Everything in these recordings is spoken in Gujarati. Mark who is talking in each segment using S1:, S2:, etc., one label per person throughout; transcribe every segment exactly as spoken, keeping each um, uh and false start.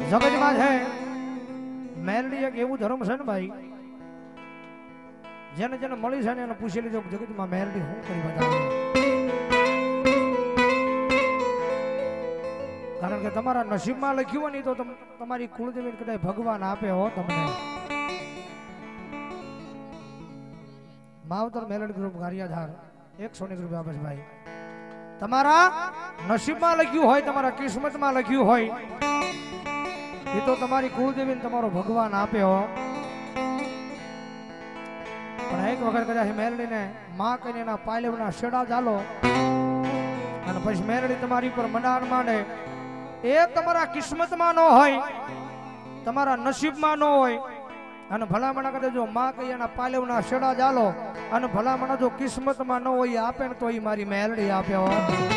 S1: જગતમાં છે મેલડી એક એવું ધર્મ છે ને ભાઈ, જેને જેને મળી છે ને એને પૂછી લીધો જગતમાં મેલડી શું કરી બતાવે. કારણ કે તમારા નસીબમાં લખ્યું હોય નહીં તો તમારી કુળદેવી કદાચ ભગવાન આપે હો તમને. માવતર મેલડી ગ્રુપ ગારિયાધાર એકસો ની રૂપિયા આપે છે ભાઈ. તમારા નસીબમાં લખ્યું હોય, તમારા કિસ્મતમાં લખ્યું હોય એ તો તમારી કુળદેવીને તમારો ભગવાન આપે હો. પણ એક વખત કદાચ મેલડીને માં કહીને એના પાયલેવના શેડા ચાલો અને પછી મેલડી તમારી પર મનાર માંડે, એ તમારા કિસ્મતમાં ન હોય, તમારા નસીબમાં ન હોય. અને ભલામણા કદાચ જો માં કહી એના પાયલેવના શેડા ચાલો અને ભલામણા જો કિસ્મતમાં ન હોય આપે ને તો એ મારી મેલડી આપે હો.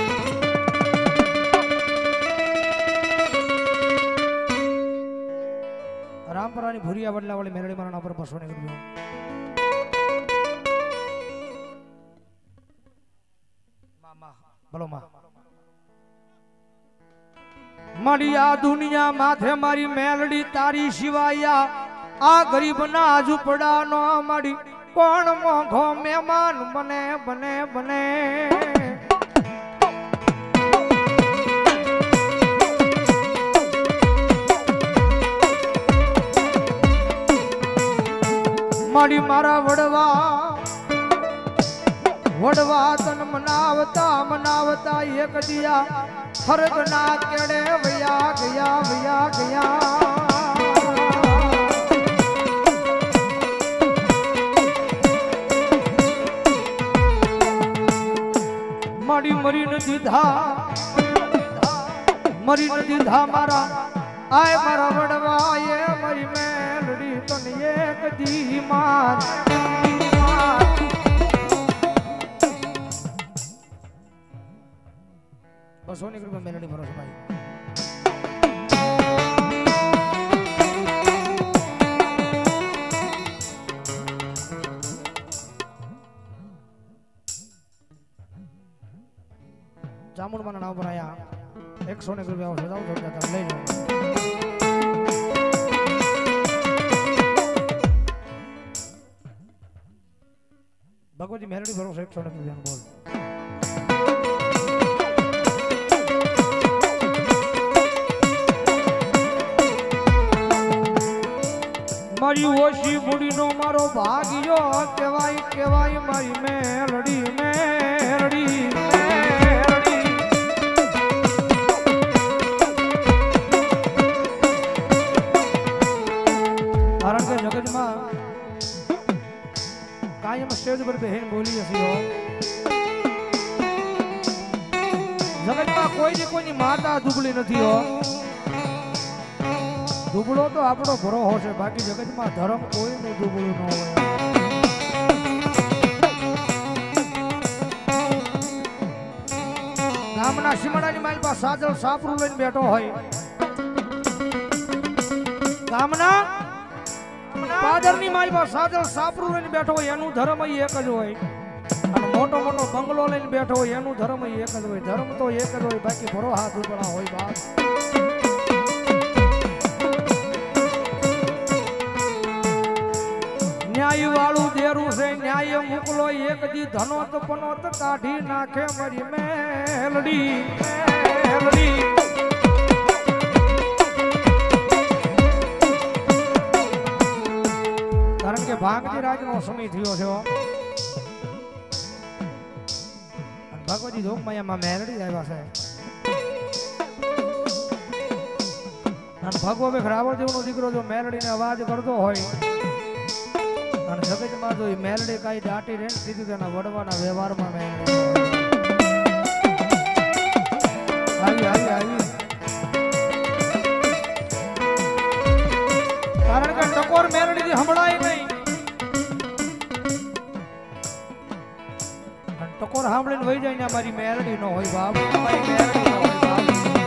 S1: રામપરાની ભૂરિયા વડલા વાળી મેલડી મારા પર બસો ને કર્યું. બોલો માં મારી આ દુનિયા માથે મારી મેલડી તારી સિવાયા આ ગરીબ ના ઝૂંપડા નો મારી કોણ મોઘો મહેમાન બને બને બને. મારી મારા વડવા વડવા તન મનાવતા મનાવતા એક દિયા ફરજ ના કેડે વયા ગયા વયા ગયા. મારી મરી ન દીધા મરી ન દીધા મારા આય મારા વડવા એ મારી મેલડી તને એક દી માર. બસો ની કૃપા મેલડી ભરોસો ભાઈ. જામુનમાના નામ પર આયા એકસો ને રૂપિયા આવશે. જાવ તો લઈ જાઓ. ભગવતી મેલડી ભરોસો એકસો ને રૂપિયા બોલ. મારી ઓછી બુડી નો મારો ભાગ્યો કેવાય કેવાય મારી મેલડી મેલડી મેલડી. કારણ કે જગતમાં કાયમ સ્ટેજ પર બહેન બોલી હશે હો. જગતમાં કોઈની કોઈની માતા દુબળી નથી હો. દુબળો તો આપણો ભરોહો છે, બાકી જગતમાં ધર્મ કોઈનું દુબળું ન હોય. ગામના સીમાડાની માલ પાસે સાજલ સાપરું લઈને બેઠો હોય, ગામના પાદરની માલ પાસે સાજલ સાપરું લઈને બેઠો હોય, એનું ધર્મ એક જ હોય. અને મોટો મોટો બંગલો લઈને બેઠો હોય, એનું ધર્મ એક જ હોય. ધર્મ તો એક જ હોય, બાકી ભરોહા દુબળા હોય. બાપ ન્યાય વાળું દેરું છે, ન્યાય મોકલો એક દી ધનોત પનોત કાઢી નાખે મારી મેલડી મેલડી. કારણ કે ભાગતી રાજ નો સમય થયો છે. ભગવતી જોગમાયામાં મેલડી આવ્યા છે. અને ભગવો બે રાવણ દેવનો દીકરો જો મેલડીને અવાજ કરતો હોય અને જગતમાં જો મેલડી કઈ દાટી રે દીધું તેના વડવાના વ્યવહારમાં મેલડી આવી આવી આવી. કારણ કે ટકોર મેલડી થી સંભળાય નહીં. ટકોર સાંભળીને વહી જાય ને મારી મેલડી નો હોય બાપ, મારી મેલડી નો હોય બાપ.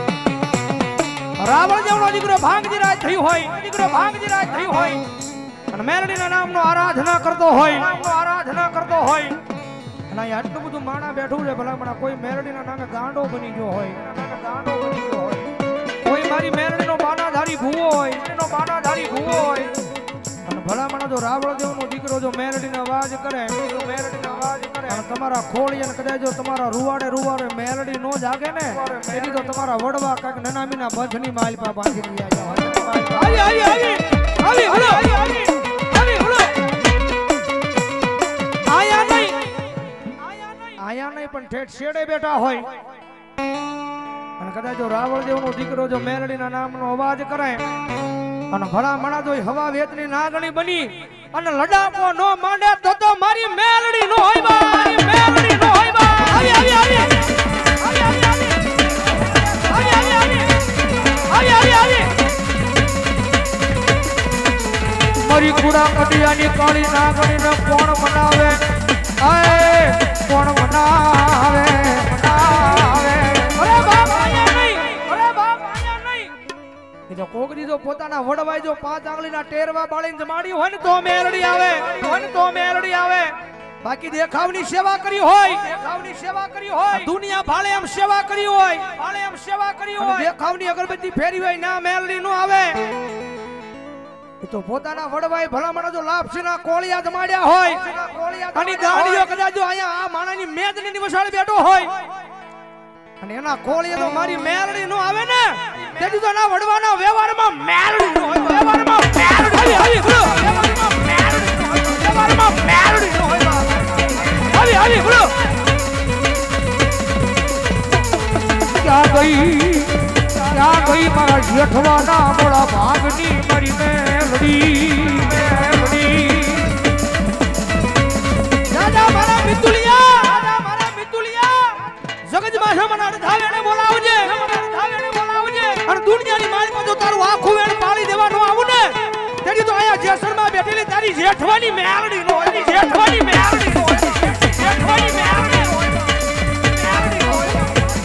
S1: રાવણ જેવનો દીકરો ભાંગજી રાજ થયું હોય, દીકરો ભાંગજી રાજ થયું હોય અને મેલડીના નામનો આરાધના કરતો હોય, નામનો આરાધના કરતો હોય. અને અહીં આટલું બધું માણા બેઠું છે, ભલામણા કોઈ મેલડીના નામે ગાંડો બની ગયો હોય, નામે ગાંડો બની ગયો હોય, કોઈ મારી મેલડીનો બાનાધારી ભૂવો ભલામણ જો રાવળ દેવનો દીકરો જો મેલડીનો અવાજ કરે જો મેલડીનો અવાજ કરે અને તમારા ખોળી અને કદાચ જો તમારા રૂવાડે રૂવાડે મેલડી નો જાગે ને તેથી તો તમારા વડવા કાક નનામીના બંધની માલપા બાંધી રહ્યા છે આવી આવી આવી આવી હલો આવી આવી હલો આયા નહીં આયા નહીં આયા નહીં પણ ઠેઠ શેડે બેઠા હોય અને કદાચ જો રાવળ દેવનો દીકરો જો મેલડીના નામનો અવાજ કરે અને ભલા મણા જોઈ હવા વેતની નાગણી બની અને લડાકો નો માંડે તો તો મારી મેલડી નો હોય બા મારી મેલડી નો હોય બા આવી આવી આવી આવી આવી આવી આવી આવી આવી આવી મારી કુડા કડિયાની કાળી નાગણી ને કોણ મનાવે આય કોણ મનાવે મનાવે અરે બાપ આયા નહીં અરે બાપ આયા નહીં જો કોકડી જો પોતાના વડવાઈ જો પાંચ આંગળીના ટેરવા બાળીને જમાડી હોય ને તો મેલડી આવે હોય ને તો મેલડી આવે બાકી દેખાવની સેવા કરી હોય દેખાવની સેવા કરી હોય દુનિયા ભાળે એમ સેવા કરી હોય ભાળે એમ સેવા કરી હોય દેખાવની અગરબત્તી ફેરી હોય ના મેલડી નો આવે એ તો પોતાના વડવાઈ ભલામણ જો લાપસીના કોળિયા જમાડ્યા હોય અને ગાડીઓ કદાચ જો અહીંયા આ માણાની મેદની વસાડે બેઠો હોય અને એના કોળિયા તો મારી મેલડી નો આવે ને તેથી તો ના વડવાના વ્યવહારમાં મેલડી નો હોય વ્યવહારમાં મેલડી આવી આવી બોલો વ્યવહારમાં મેલડી નો હોય વ્યવહારમાં મેલડી નો હોય આવી આવી બોલો ક્યાં ગઈ ક્યાં ગઈ મારા જેઠવાના મોડા ભાગની મારી મેલડી મેલડી દાદા મારા મિતુલિયા દાદા મારા મિતુલિયા જગત ભાષા મને ધાવેને બોલાવજે ધાવેને બોલાવજે અને દુનિયાની માલમાં જો તારું આખું વેણ પાળી દેવાનો આવું ને તેથી તો આયા જેસરમાં બેઠેલી તારી જેઠવાની મેલડી નો હોય જેઠવાની મેલડી નો હોય જેઠવાની મેલડી નો હોય મેલડી નો હોય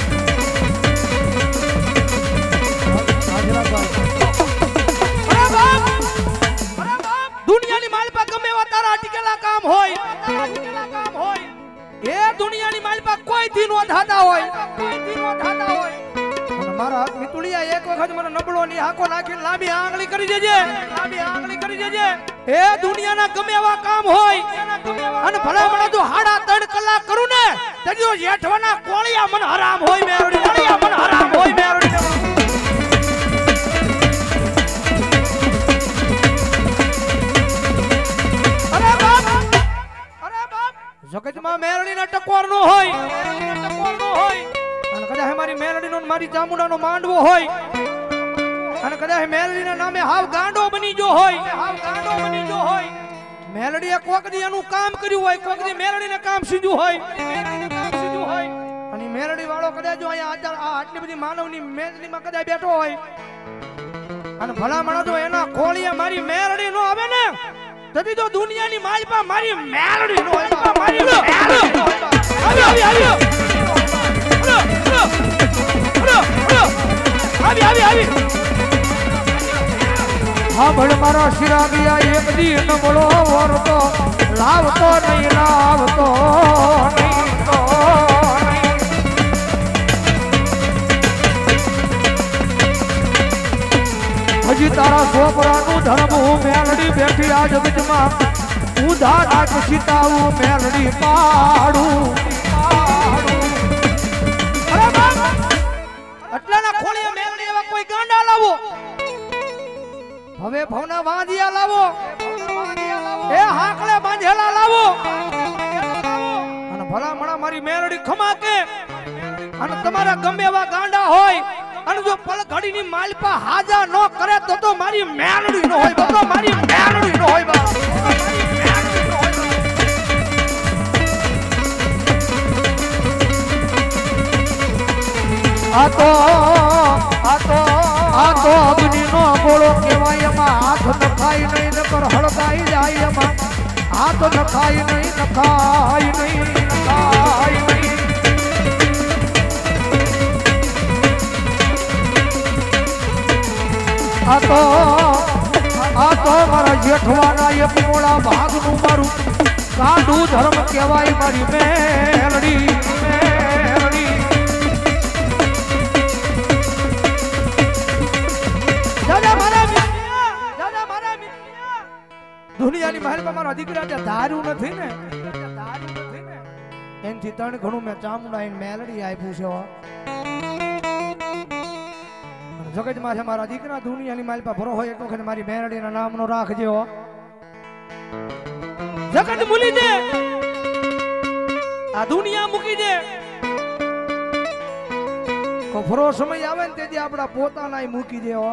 S1: અરે બાપ અરે બાપ દુનિયાની માલપા ગમે એવા તારા અટકેલા કામ હોય તારા અટકેલા કામ હોય એ દુનિયાની માલપા કોઈ થી નો થાતા હોય કોઈ થી નો થાતા હોય અને મારા હાથ મિતુલિયા એક વખત મને નબળો ની હાકો નાખીને લાંબી આંગળી કરી દેજે લાંબી આંગળી કરી દેજે એ દુનિયાના ગમે એવા કામ હોય અને ભલા મને જો હાડા ત્રણ કલાક કરું ને તેજો જેઠવાના કોળિયા મને હરામ હોય મેરડી કોળિયા મને હરામ હોય મેરડી અરે બાપ અરે બાપ જગતમાં મેરડીના ટકોર નો હોય ટકોર નો હોય અને કદાચ મારી મેલડીનો મારી ચામુંડાનો માંડવો હોય અને કદાચ મેલડીના નામે હાવ ગાંડો બની ગયો હોય હાવ ગાંડો બની ગયો હોય મેલડીએ કોકદી એનું કામ કર્યું હોય કોકદી મેલડીને કામ સીધું હોય મેલડીને કામ સીધું હોય અને મેલડી વાળો કદાચ જો અહીંયા આ આટલી બધી માનવની મેલડીમાં કદાચ બેઠો હોય અને ભલા માણસ જો એના ખોળીએ મારી મેલડી નો આવે ને તેથી તો દુનિયાની માલપા મારી મેલડી નો હોય મારી મેલડી નો હોય આવી આવી આવી આવી આવી આવી હા ભળ મારા શિરાગિયા એક દી ન બોલો વરતો લાવતો નહીં લાવતો નહીં તો હજી તારા છોકરાનું ધર્મ હું મેલડી બેઠી આ જગતમાં હું ધારા સીતાવું મેલડી પાડું એટલાના ખોળીએ મેલડી એવા કોઈ ગાંડા લાવો હવે ભવના વાંધિયા લાવો એ હાકલે બાંધેલા લાવો અને ભલા મણા મારી મેલડી ખમાકે અને તમારા ગમે એવા ગાંડા હોય અને જો પલ ઘડીની માલપા હાજા ન કરે તો તો મારી મેલડી નો હોય તો મારી મેલડી નો હોય બા આ તો આ તો આ તો અગ્નિ નો ગોળો કહેવાય એમાં હાથ નખાય નહીં નકર હળગાઈ જાય એમાં હાથ નખાય નહીં નખાય નહીં નખાય નહીં આ તો આ તો મારા જેઠવાના એક મોળા ભાગનું મારું કાંડું ધર્મ કહેવાય મારી મેલડી મેલડી દાદા મારા દાદા મારા દુનિયાની મહેલમાં મારા દીકરા ત્યાં ધાર્યું નથી ને એનથી ત્રણ ઘણું મેં ચામુંડા મેલડી આપ્યું છે જગતમાં છે મારા દીકરા દુનિયાની માલપા ભરો હોય એક વખત મારી મેલડીના નામનો રાખજો જગત ભૂલી દે આ દુનિયા મૂકી દે કફરો સમય આવે ને તેથી આપણા પોતાના મૂકી દે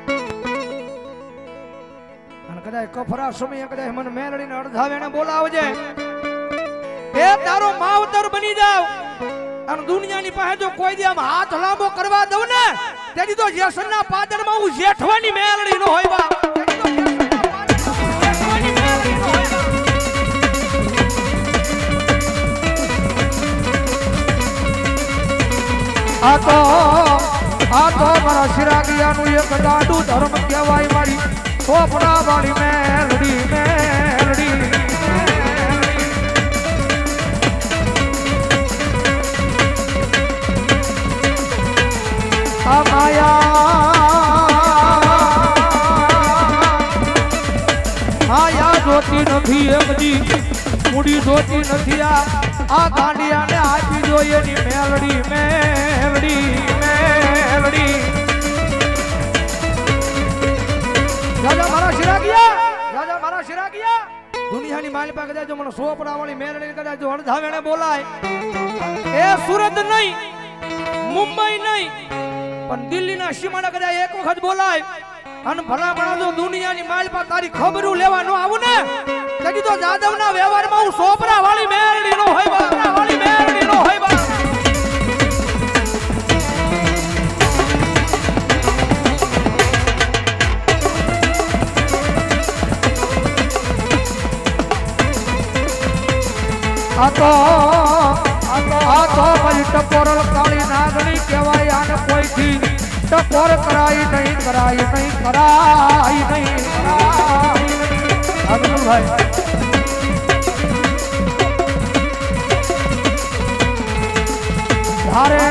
S1: અને કદાચ કફરા સમય કદાચ મને મેલડીને અડધાવે એને બોલાવજે એ તારો માવતર બની જાવ અને દુનિયાની પાસે જો કોઈ દી આમ હાથ લાંબો કરવા દઉં ને તેથી તો જેસનના પાદરમાં હું જેઠવાની મેલડી નો હોય બા આ તો આ તો મારા શિરાગિયાનું એક દાડું ધર્મ કહેવાય મારી ચોપડા વાળી મેલડી મેલડી આ માયા માયા જોતી નથી એકજી મૂડી જોતી નથી આ આ ગાંડિયાને આપી જોઈએ ની મેલડી મેલડી મેલડી રાજા મારા શિરાગિયા રાજા મારા શિરાગિયા દુનિયાની માલી પાસે કદાચ જો મને સોપડા વાળી મેલડી કદાચ જો અણધાવેણે બોલાય એ સુરત નહીં મુંબઈ નહીં પણ દિલ્હીના સીમાડા કદાચ એક વખત બોલાય અને ભલા ભલા જો દુનિયાની માલપા તારી ખબરું લેવા ન આવું ને તેથી તો જાદવના વ્યવહારમાં હું સોપરા વાળી મેરડી નો હોય બા વાળી મેરડી નો હોય બા આ તો આ તો આ તો મારી ટકોરલ કાળી નાગણી કહેવાય આને કોઈથી ટકોર કરાય નહીં કરાય નહીં કરાય નહીં ભાઈ ધારે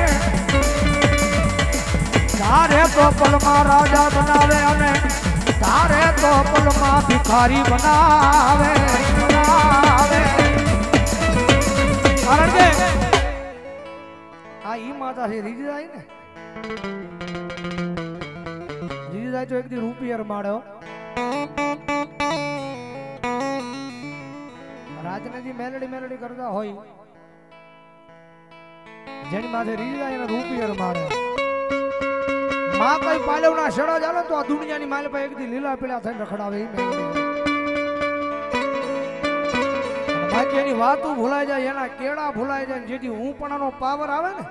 S1: ધારે તો પલમાં રાજા બનાવે અને ધારે તો પલમાં ભિખારી બનાવે બનાવે કારણ કે આ ઈ માતા છે રીજી જાય ને રીજી જાય તો એક દી રૂપિયા માળ્યો રાજનજી મેલડી મેલડી કરતા હોય જેની માથે રીજી જાય એને રૂપિયા માળ્યો માં કઈ પાલવના શેડા ચાલે તો આ દુનિયાની માલ પર એક દી લીલા પીલા થઈને રખડાવે ઈ મેલડી બાકી એની વાતો ભૂલાઈ જાય એના કેળા ભૂલાઈ જાય જેથી હું પણ નો પાવર આવે ને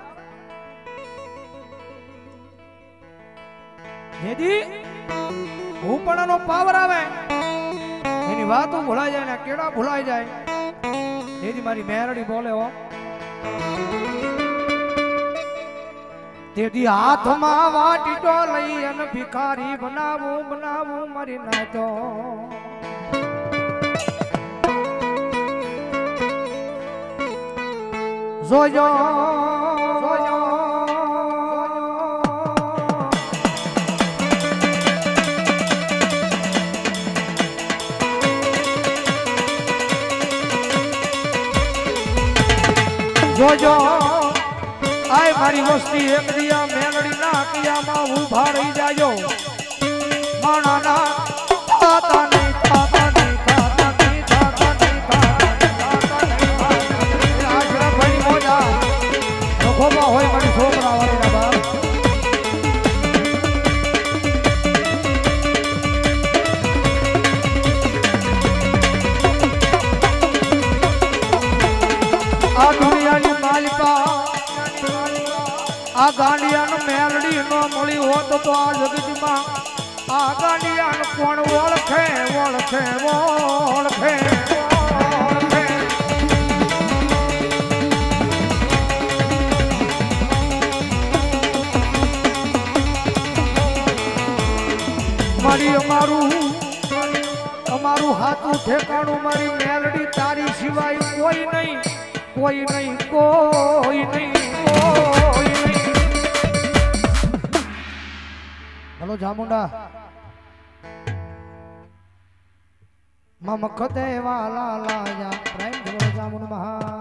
S1: જેથી હું પણ નો પાવર આવે એની વાતો ભૂલાઈ જાય એના કેળા ભૂલાઈ જાય જેથી મારી મેરડી બોલે હો તેથી હાથમાં વાટીટો લઈ અને ભિખારી બનાવું બનાવું મારી નાચો જોજો જોજો જોજો આય મારી વસ્તી એક દિયા મેલડી ના કિયામાં ઉભા રહી જાજો માણાના તાતા નહીં તાતા નહીં તાતા નહીં તાતા નહીં ખોબા હોય મારી છોકરા વાળી ના બાપ આ દુનિયાની માલિકા આ ગાંડિયાનો મેલડી નો મળી હોત તો આ જગતમાં આ ગાંડિયાનો કોણ ઓળખે ઓળખે ઓળખે મારી અમારું અમારું હાથું ઠેકાણું મારી મેલડી તારી સિવાય કોઈ નહીં કોઈ નહીં કોઈ નહીં કોઈ નહીં હલો જામુંડા મમ ખતે વાલા લાયા પ્રેમ ધ્રુવ જામુન મહા